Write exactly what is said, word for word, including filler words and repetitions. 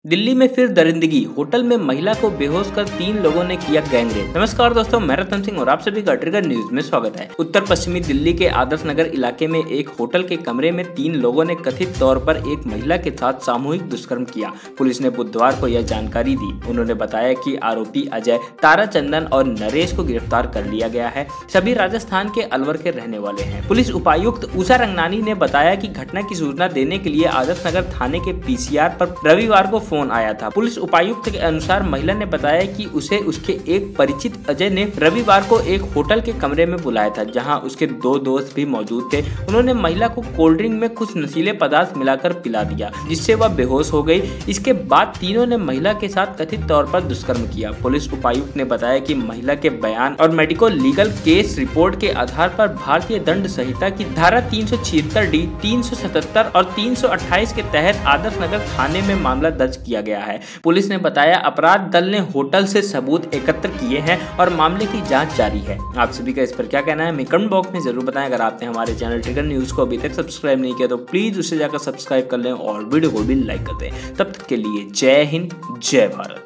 दिल्ली में फिर दरिंदगी, होटल में महिला को बेहोश कर तीन लोगों ने किया गैंगरेप। नमस्कार दोस्तों, मैं रतन सिंह और आप सभी का ट्रिगर न्यूज में स्वागत है। उत्तर पश्चिमी दिल्ली के आदर्श नगर इलाके में एक होटल के कमरे में तीन लोगों ने कथित तौर पर एक महिला के साथ सामूहिक दुष्कर्म किया। पुलिस ने बुधवार को यह जानकारी दी। उन्होंने बताया कि आरोपी अजय, ताराचंदन और नरेश को गिरफ्तार कर लिया गया है। सभी राजस्थान के अलवर के रहने वाले हैं। पुलिस उपायुक्त उषा रंगनानी ने बताया कि घटना की सूचना देने के लिए आदर्श नगर थाने के पीसीआर पर रविवार को फोन आया था। पुलिस उपायुक्त के अनुसार महिला ने बताया कि उसे उसके एक परिचित अजय ने रविवार को एक होटल के कमरे में बुलाया था, जहां उसके दो दोस्त भी मौजूद थे। उन्होंने महिला को कोल्ड ड्रिंक में कुछ नशीले पदार्थ मिलाकर पिला दिया, जिससे वह बेहोश हो गई। इसके बाद तीनों ने महिला के साथ कथित तौर पर दुष्कर्म किया। पुलिस उपायुक्त ने बताया कि महिला के बयान और मेडिको लीगल केस रिपोर्ट के आधार पर भारतीय दंड संहिता की धारा तीन सौ छिहत्तर डी, तीन सौ सतहत्तर और तीन सौ अट्ठाईस के तहत आदर्श नगर थाने में मामला दर्ज किया गया है। पुलिस ने बताया अपराध दल ने होटल से सबूत एकत्र किए हैं और मामले की जांच जारी है। आप सभी का इस पर क्या कहना है हमें कमेंट बॉक्स में जरूर बताएं। अगर आपने हमारे चैनल ट्रिगर न्यूज को अभी तक सब्सक्राइब नहीं किया तो प्लीज उसे जाकर सब्सक्राइब कर लें और वीडियो को भी लाइक कर दें। तब तक के लिए जय हिंद, जय भारत।